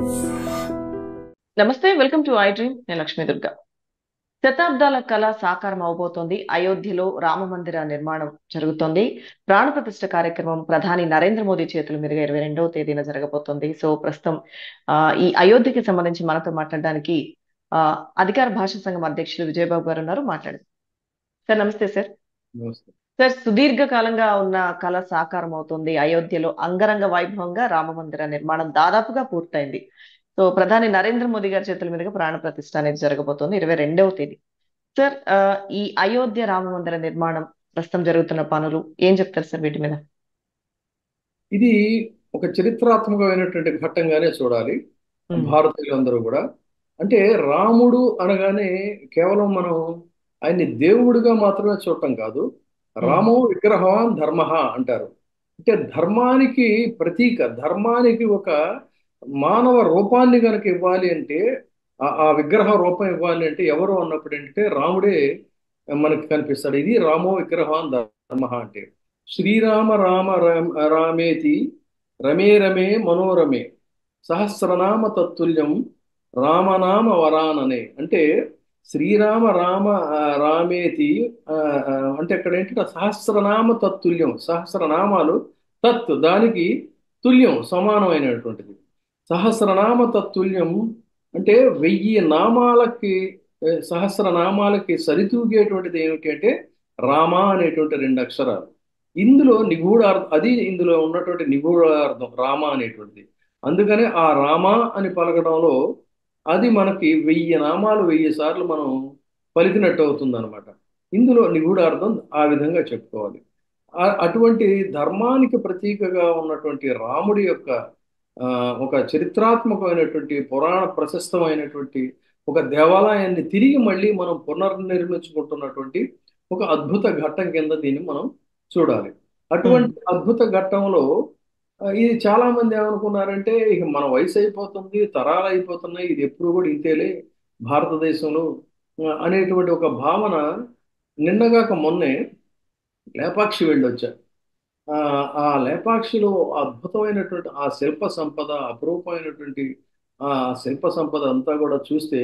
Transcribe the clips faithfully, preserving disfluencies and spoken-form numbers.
నమస్తే, welcome to I dream. నేను లక్ష్మీ దుర్గా. శతాబ్దాల కళ సాకారం అవబోతోంది. అయోధ్యలో రామ మందిర నిర్మాణం జరుగుతోంది. ప్రాణ ప్రతిష్ఠ కార్యక్రమం ప్రధాని నరేంద్ర మోదీ చేతుల మీదుగా ఇరవై రెండవ తేదీన జరగబోతోంది. సో ప్రస్తుతం ఆ, ఈ అయోధ్యకి సంబంధించి మనతో మాట్లాడడానికి ఆ, అధికార భాషా సంఘం అధ్యక్షులు విజయబాబు గారు ఉన్నారు. మాట్లాడదు సార్. నమస్తే సార్. నమస్తే. సార్, సుదీర్ఘ కాలంగా ఉన్న కళ సాకారం అవుతుంది. అయోధ్యలో అంగరంగ వైభవంగా రామ మందిర నిర్మాణం దాదాపుగా పూర్తయింది. సో ప్రధాని నరేంద్ర మోదీ గారి చేతుల మీదుగా ప్రాణ ప్రతిష్ఠ అనేది జరగబోతోంది ఇరవై రెండవ తేదీ. సార్, ఆ, ఈ అయోధ్య రామ మందిర నిర్మాణం ప్రస్తుతం జరుగుతున్న పనులు ఏం చెప్తారు సార్ వీటి మీద? ఇది ఒక చరిత్రాత్మకమైనటువంటి ఘట్టంగానే చూడాలి ఉమ్, భారతీయులందరూ కూడా. అంటే రాముడు అనగానే కేవలం మనం ఆయన్ని దేవుడిగా మాత్రమే చూడటం కాదు. ఉమ్, రామో విగ్రహవాన్ ధర్మ అంటారు. అంటే ధర్మానికి ప్రతీక, ధర్మానికి ఒక మానవ రూపాన్ని గనక ఇవ్వాలి అంటే, ఆ ఆ విగ్రహ రూపం ఇవ్వాలి అంటే ఎవరు అన్నప్పుడు ఏంటంటే రాముడే మనకి కనిపిస్తాడు. ఇది రామో విగ్రహవాన్ ధర్మ అంటే. శ్రీరామ రామ రామ- రామేతి రమే రమే మనోరమే సహస్రనామ తత్తుల్యం రామనామ వరాననే. అంటే శ్రీరామ రామ ఆ, రామేతి ఆ, ఆ, అంటే అక్కడ ఏంటంటే సహస్రనామ తత్తుల్యం, సహస్రనామాలు తత్ దానికి తుల్యం సమానమైనటువంటిది. సహస్రనామ తత్తుల్యం అంటే వెయ్యి నామాలకి ఏ, సహస్రనామాలకి సరితూగేటువంటిది ఏమిటి అంటే రామ అనేటువంటి రెండు అక్షరాలు. ఇందులో నిగూఢార్థం, అది ఇందులో ఉన్నటువంటి నిగూఢార్థం రామ అనేటువంటిది. అందుకనే ఆ రామ అని పలకడంలో అది మనకి వెయ్యి నామాలు వెయ్యి సార్లు మనం పలికినట్టు అవుతుంది అనమాట. ఇందులో నిగూఢార్థం ఆ విధంగా చెప్పుకోవాలి. ఆ- అటువంటి ధర్మానికి ప్రతీకగా ఉన్నటువంటి రాముడి యొక్క ఆ, ఒక చరిత్రాత్మకమైనటువంటి పురాణ ప్రశస్తమైనటువంటి ఒక దేవాలయాన్ని తిరిగి మళ్ళీ మనం పునర్నిర్మించుకుంటున్నటువంటి ఒక అద్భుత ఘట్టం కింద దీన్ని మనం చూడాలి. ఉమ్, అటువంటి అద్భుత ఘట్టంలో ఆ, ఇది చాలా మంది ఏమనుకున్నారంటే ఇక మన వయసు అయిపోతుంది, తరాలు అయిపోతున్నాయి, ఇది ఎప్పుడు కూడా ఇంతేలే భారతదేశంలో ఆ, అనేటువంటి ఒక భావన నిన్నగాక మొన్నే లేపాక్షి వెళ్ళొచ్చా. ఆ ఆ లేపాక్షిలో అద్భుతమైనటువంటి ఆ శిల్ప సంపద, అపురూపమైనటువంటి ఆ శిల్ప సంపద అంతా కూడా చూస్తే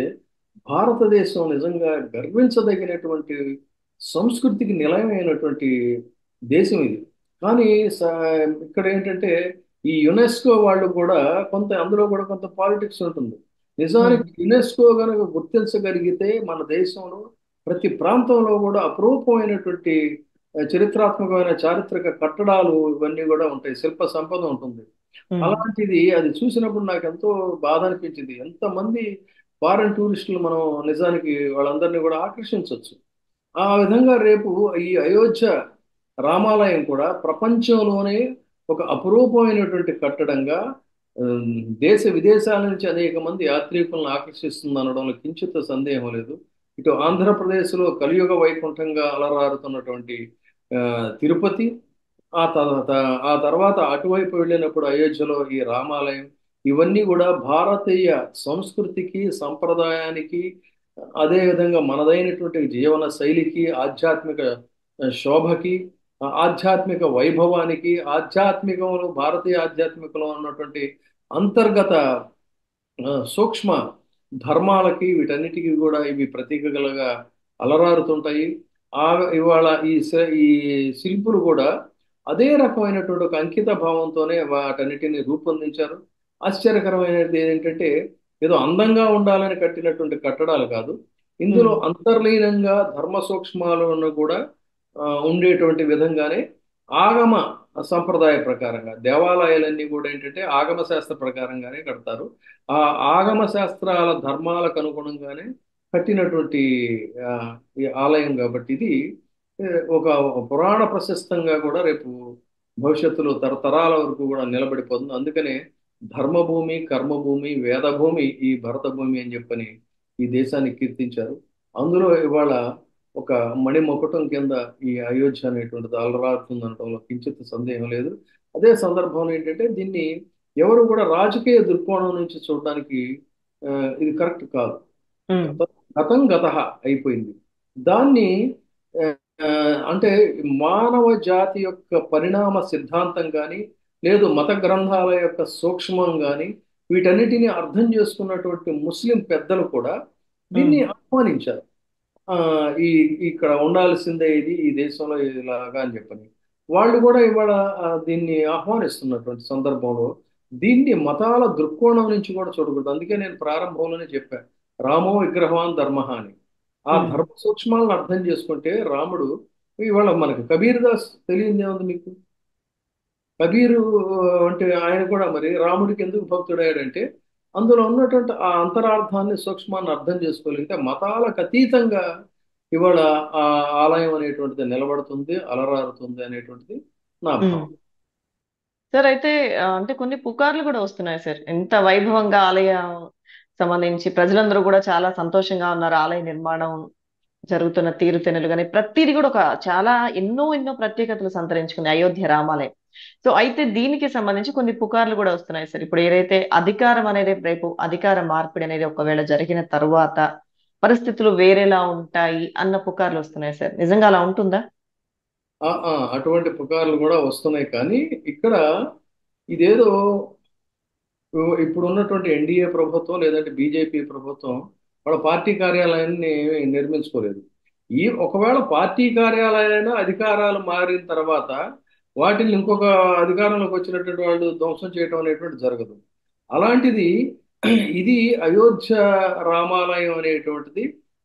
భారతదేశం నిజంగా గర్వించదగినటువంటి సంస్కృతికి నిలయమైనటువంటి దేశం ఇది. కానీ స- ఇక్కడ ఏంటంటే ఈ యునెస్కో వాళ్ళు కూడా కొంత, అందులో కూడా కొంత పాలిటిక్స్ ఉంటుంది. ఉమ్, నిజానికి యునెస్కో కనుక గుర్తించగలిగితే మన దేశంలో ప్రతి ప్రాంతంలో కూడా అపురూపమైనటువంటి ఆ, చరిత్రాత్మకమైన చారిత్రక కట్టడాలు ఇవన్నీ కూడా ఉంటాయి, శిల్ప సంపద ఉంటుంది. ఉమ్, అలాంటిది అది చూసినప్పుడు నాకు ఎంతో బాధ అనిపించింది. ఎంతమంది ఫారెన్ టూరిస్టులు మనం నిజానికి వాళ్ళందరినీ కూడా ఆకర్షించవచ్చు. ఆ విధంగా రేపు ఈ అయోధ్య రామాలయం కూడా ప్రపంచంలోనే ఒక అపురూపమైనటువంటి కట్టడంగా ఉమ్, దేశ విదేశాల నుంచి అనేక మంది యాత్రికులను ఆకర్షిస్తుంది అనడంలో కించిత్ సందేహం లేదు. ఇటు ఆంధ్రప్రదేశ్లో కలియుగ వైకుంఠంగా అలరారుతున్నటువంటి ఆ, తిరుపతి, ఆ తర్వాత ఆ తర్వాత అటువైపు వెళ్ళినప్పుడు అయోధ్యలో ఈ రామాలయం, ఇవన్నీ కూడా భారతీయ సంస్కృతికి సంప్రదాయానికి అదేవిధంగా మనదైనటువంటి జీవన శైలికి ఆధ్యాత్మిక ఆ, శోభకి ఆ, ఆధ్యాత్మిక వైభవానికి, ఆధ్యాత్మికంలో భారతీయ ఆధ్యాత్మికంలో ఉన్నటువంటి అంతర్గత ఆ, సూక్ష్మ ధర్మాలకి వీటన్నిటికీ కూడా ఇవి ప్రతీకలుగా అలరారుతుంటాయి. ఆ ఇవాళ ఈ శ- ఈ శిల్పులు కూడా అదే రకమైనటువంటి ఒక అంకిత భావంతోనే వాటన్నిటిని రూపొందించారు. ఆశ్చర్యకరమైనది ఏంటంటే ఏదో అందంగా ఉండాలని కట్టినటువంటి కట్టడాలు కాదు. ఇందులో ఉమ్, అంతర్లీనంగా ధర్మ సూక్ష్మాలను కూడా ఆ, ఉండేటువంటి విధంగానే ఆగమ సంప్రదాయ ప్రకారంగా దేవాలయాలన్నీ కూడా ఏంటంటే ఆగమ శాస్త్ర ప్రకారంగానే కడతారు. ఆ ఆగమ శాస్త్రాల ధర్మాలకు అనుగుణంగానే కట్టినటువంటి ఆ, ఈ ఆలయం కాబట్టి ఇది ఏ, ఒక పురాణ ప్రశస్తంగా కూడా రేపు భవిష్యత్తులో తరతరాల వరకు కూడా నిలబడిపోతుంది. అందుకనే ధర్మభూమి, కర్మభూమి, వేదభూమి ఈ భరత భూమి అని చెప్పని ఈ దేశాన్ని కీర్తించారు. అందులో ఇవాళ ఒక మణిమకుటం కింద ఈ అయోధ్య అనేటువంటిది అలరారుతుంది అనడంలో కించిత్ సందేహం లేదు. అదే సందర్భంలో ఏంటంటే దీన్ని ఎవరు కూడా రాజకీయ దృక్కోణం నుంచి చూడడానికి ఆ, ఇది కరెక్ట్ కాదు. ఉమ్, గత గతం గత అయిపోయింది. దాన్ని ఆ, ఆ, అంటే మానవ జాతి యొక్క పరిణామ సిద్ధాంతం కానీ లేదు మత గ్రంథాల యొక్క సూక్ష్మం కానీ వీటన్నిటిని అర్థం చేసుకున్నటువంటి ముస్లిం పెద్దలు కూడా ఉమ్, దీన్ని ఆహ్వానించారు. ఆ, ఈ ఇక్కడ ఉండాల్సిందే ఇది ఈ దేశంలో ఇలాగా అని చెప్పని వాళ్ళు కూడా ఇవాళ ఆ, దీన్ని ఆహ్వానిస్తున్నటువంటి సందర్భంలో దీన్ని మతాల దృక్కోణం నుంచి కూడా చూడకూడదు. అందుకే నేను ప్రారంభంలోనే చెప్పాను, రామో విగ్రహవాన్ ధర్మ అని. ఆ ఉమ్. ధర్మ సూక్ష్మాలను అర్థం చేసుకుంటే రాముడు ఇవాళ మనకు కబీర్ దాస్ తెలియదు ఏముంది మీకు? కబీరు అంటే ఆయన కూడా మరి రాముడికి ఎందుకు భక్తుడయ్యాడంటే అందులో ఉన్నటువంటి ఆ అంతరార్థాన్ని సూక్ష్మాన్ని అర్థం చేసుకోగలిగితే మతాలకు అతీతంగా ఇవాళ ఆ ఆలయం అనేటువంటిది నిలబడుతుంది, అలరారుతుంది అనేటువంటిది నా ఉమ్. భావం. సార్ అయితే ఆ, అంటే కొన్ని పుకార్లు కూడా వస్తున్నాయి సార్, ఎంత వైభవంగా ఆలయం సంబంధించి ప్రజలందరూ కూడా చాలా సంతోషంగా ఉన్నారు, ఆలయ నిర్మాణం జరుగుతున్న తీరుతెన్నులు కానీ ప్రతిదీ కూడా ఒక చాలా ఎన్నో ఎన్నో ప్రత్యేకతలు సంతరించుకుంది అయోధ్య రామాలయం. సో అయితే దీనికి సంబంధించి కొన్ని పుకార్లు కూడా వస్తున్నాయి సార్. ఇప్పుడు ఏదైతే అధికారం అనేది రేపు అధికార మార్పిడి అనేది ఒకవేళ జరిగిన తరువాత పరిస్థితులు వేరేలా ఉంటాయి అన్న పుకార్లు వస్తున్నాయి సార్, నిజంగా అలా ఉంటుందా? ఆ, ఆ, అటువంటి పుకార్లు కూడా వస్తున్నాయి కానీ ఇక్కడ ఇదేదో ఇప్పుడు ఉన్నటువంటి ఎన్డీఏ ప్రభుత్వం లేదంటే బీజేపీ ప్రభుత్వం వాళ్ళ పార్టీ కార్యాలయాన్ని నిర్మించుకోలేదు. ఈ ఒకవేళ పార్టీ కార్యాలయాన్ని అధికారాలు మారిన తర్వాత వాటిని ఇంకొక అధికారంలోకి వచ్చినటువంటి వాళ్ళు ధ్వంసం చేయడం అనేటువంటి జరగదు. అలాంటిది ఇది అయోధ్య రామాలయం అనేటువంటిది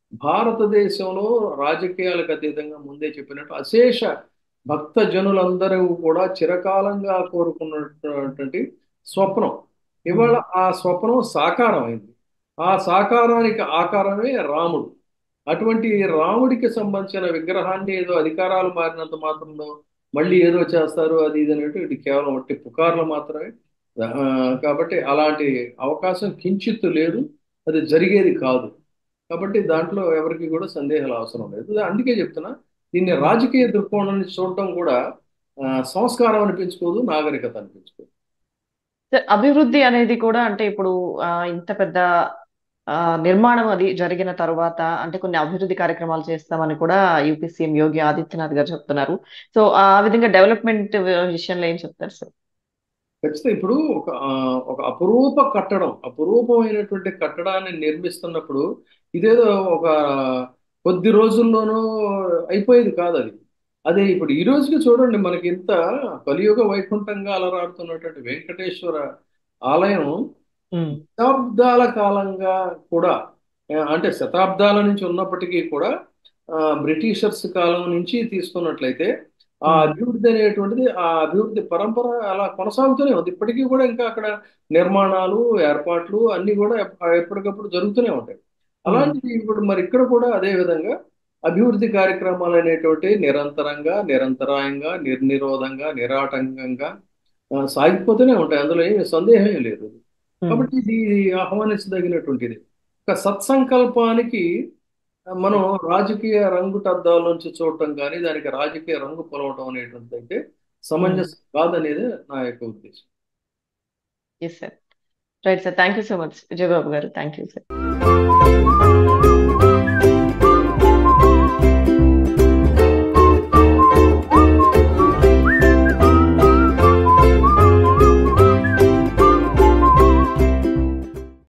భారతదేశంలో రాజకీయాలకు అతీతంగా ముందే చెప్పినట్టు అశేష భక్త జనులందరూ కూడా చిరకాలంగా కోరుకున్నటువంటి స్వప్నం. ఉమ్, ఇవాళ ఆ స్వప్నం సాకారమైంది. ఆ సాకారానికి ఆకారమే రాముడు. అటువంటి రాముడికి సంబంధించిన విగ్రహాన్ని ఏదో అధికారాలు మారినంత మాత్రంలో మళ్ళీ ఏదో చేస్తారు అది ఇది అనేటు ఇది కేవలం ఒట్టి పుకార్లు మాత్రమే. ఆ, కాబట్టి అలాంటి అవకాశం కించిత్తు లేదు, అది జరిగేది కాదు. కాబట్టి దాంట్లో ఎవరికి కూడా సందేహాలు అవసరం లేదు. అందుకే చెప్తున్నా, దీన్ని ఉమ్. రాజకీయ దృక్కోణం నుంచి చూడటం కూడా ఆ, సంస్కారం అనిపించుకోదు, నాగరికత అనిపించుకోదు. సార్ అభివృద్ధి అనేది కూడా అంటే ఇప్పుడు ఆ, ఇంత పెద్ద ఆ, నిర్మాణం అది జరిగిన తర్వాత అంటే కొన్ని అభివృద్ధి కార్యక్రమాలు చేస్తామని కూడా యూపీ సీఎం యోగి ఆదిత్యనాథ్ గారు చెప్తున్నారు. సో ఆ విధంగా డెవలప్మెంట్ విషయంలో ఏం చెప్తారు సార్? ఖచ్చితంగా ఇప్పుడు ఒక ఆ, ఒక అపురూప కట్టడం, అపురూపమైనటువంటి కట్టడాన్ని నిర్మిస్తున్నప్పుడు ఇదేదో ఒక కొద్ది రోజుల్లోనూ అయిపోయేది కాదు అది. అదే ఇప్పుడు ఈ రోజుకి చూడండి, మనకి ఇంత కలియుగ వైకుంఠంగా అలరాడుతున్నటువంటి వెంకటేశ్వర ఆలయం ఉమ్, శతాబ్దాల కాలంగా కూడా ఆ, అంటే శతాబ్దాల నుంచి ఉన్నప్పటికీ కూడా ఆ, బ్రిటిషర్స్ కాలం నుంచి తీసుకున్నట్లయితే ఆ ఉమ్, అభివృద్ధి అనేటువంటిది ఆ అభివృద్ధి పరంపర అలా కొనసాగుతూనే ఉంది. ఇప్పటికీ కూడా ఇంకా అక్కడ నిర్మాణాలు ఏర్పాట్లు అన్ని కూడా ఎప్ప- ఎప్పటికప్పుడు జరుగుతూనే ఉంటాయి. ఉమ్, అలాంటిది ఇప్పుడు మరి ఇక్కడ కూడా అదే విధంగా అభివృద్ధి కార్యక్రమాలు అనేటువంటి నిరంతరంగా నిరంతరాయంగా నిర్నిరోధంగా నిరాటంకంగా ఆ, సాగిపోతూనే ఉంటాయి. అందులో ఏమి సందేహం లేదు. ఉమ్. కాబట్టి ఇది ఆహ్వానించదగినటువంటిది. ఒక సత్సంకల్పానికి మనం రాజకీయ రంగుటద్దాల నుంచి చూడటం కానీ దానికి రాజకీయ రంగు పొలవటం అనేటువంటిది అయితే ఉమ్. సమంజసం కాదనేది నా యొక్క ఉద్దేశం. Yes sir. Right sir, thank you so much Vijayababu గారు, థ్యాంక్ యూ సార్.